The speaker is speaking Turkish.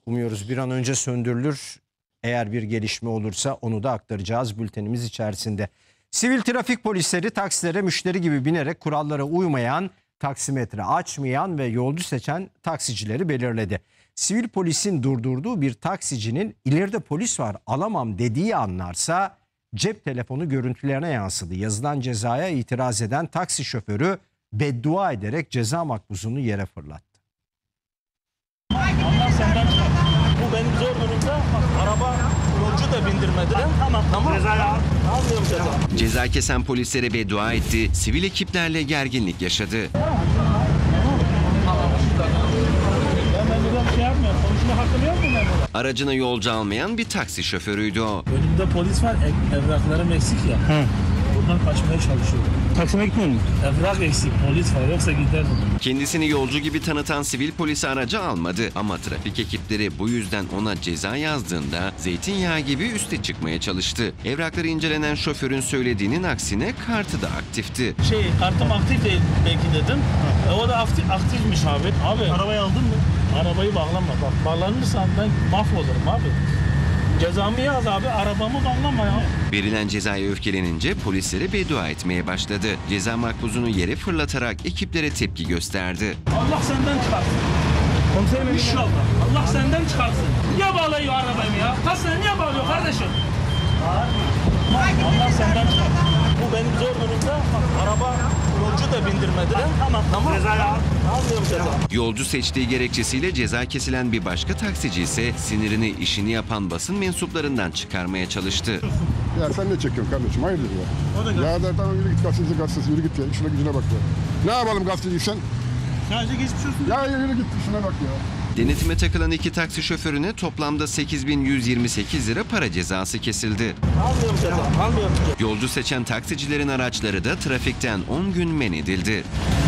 Umuyoruz bir an önce söndürülür. Eğer bir gelişme olursa onu da aktaracağız bültenimiz içerisinde. Sivil trafik polisleri taksilere müşteri gibi binerek kurallara uymayan, taksimetre açmayan ve yolcu seçen taksicileri belirledi. Sivil polisin durdurduğu bir taksicinin ileride polis var alamam dediği anlarsa cep telefonu görüntülerine yansıdı. Yazılan cezaya itiraz eden taksi şoförü beddua ederek ceza makbuzunu yere fırlattı. Allah senden çıkar. Bu benim zor durumda. Araba yolcu da bindirmediler. Tamam. Cezayı almıyorum ceza. Ceza kesen polislere beddua etti, sivil ekiplerle gerginlik yaşadı. Ben burada bir şey yapmıyorum. Konuşma hakkım yok mu ben burada? Aracına yolcu almayan bir taksi şoförüydü o. Önümde polis var. Evraklarım eksik ya. Buradan kaçmaya çalışıyorum. Taksim'e gitmiyor mu? Evrak eksik. Polis var. Yoksa giderdim. Kendisini yolcu gibi tanıtan sivil polisi aracı almadı ama trafik ekipleri bu yüzden ona ceza yazdığında zeytinyağı gibi üste çıkmaya çalıştı. Evrakları incelenen şoförün söylediğinin aksine kartı da aktifti. Kartım aktif değil belki dedim. O da aktifmiş abi. Abi Arabayı aldın mı? arabayı bağlama. Bak bağlanırsan ben mahvolurum abi. Cezamı yaz abi. Arabamı bağlama ya. Verilen cezaya öfkelenince polislere beddua etmeye başladı. Ceza makbuzunu yere fırlatarak ekiplere tepki gösterdi. Allah senden çıkarsın. Komiserim İnşallah. Allah senden çıkarsın. Niye bağlıyor arabayı ya? Hastaneye niye bağlıyor kardeşim? Allah senden çıkarsın. Bu benim zor durumda. Araba yolcu da bindirmediler. Tamam. Cezayı almıyorum ceza. Yolcu seçtiği gerekçesiyle ceza kesilen bir başka taksici ise sinirini işini yapan basın mensuplarından çıkarmaya çalıştı. Ya sen ne çekiyorsun kardeşim? Hayırdır ya? Ya da tamam yürü git gazetesi yürü git ya. Şuna gücüne bak ya. Ne yapalım gazeteciysen? Sadece geçmiş olsun. Ya yürü git şuna bak ya. Denetime takılan iki taksi şoförüne toplamda 8.128 lira para cezası kesildi. Almıyorum ceza. Almıyorum. Yolcu seçen taksicilerin araçları da trafikten 10 gün men edildi.